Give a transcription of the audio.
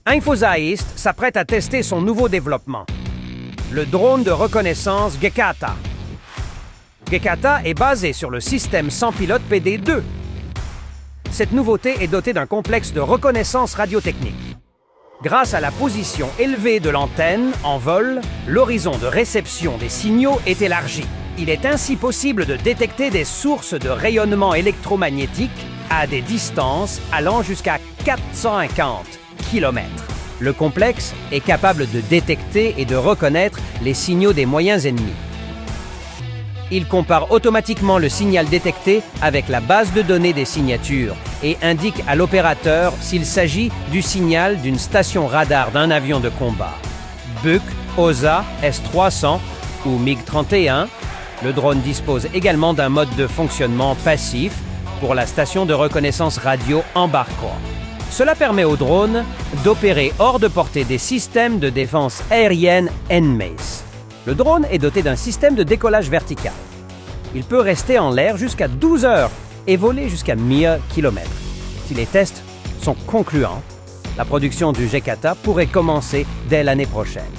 Infozaïst s'apprête à tester son nouveau développement, le drone de reconnaissance Gekata. Gekata est basé sur le système sans pilote PD2. Cette nouveauté est dotée d'un complexe de reconnaissance radiotechnique. Grâce à la position élevée de l'antenne en vol, l'horizon de réception des signaux est élargi. Il est ainsi possible de détecter des sources de rayonnement électromagnétique à des distances allant jusqu'à 450 km. Le complexe est capable de détecter et de reconnaître les signaux des moyens ennemis. Il compare automatiquement le signal détecté avec la base de données des signatures et indique à l'opérateur s'il s'agit du signal d'une station radar d'un avion de combat. Buk, OSA, S-300 ou MiG-31, le drone dispose également d'un mode de fonctionnement passif pour la station de reconnaissance radio embarquant. Cela permet au drone d'opérer hors de portée des systèmes de défense aérienne NMACE. Le drone est doté d'un système de décollage vertical. Il peut rester en l'air jusqu'à 12 heures et voler jusqu'à 1000 km. Si les tests sont concluants, la production du Gekata pourrait commencer dès l'année prochaine.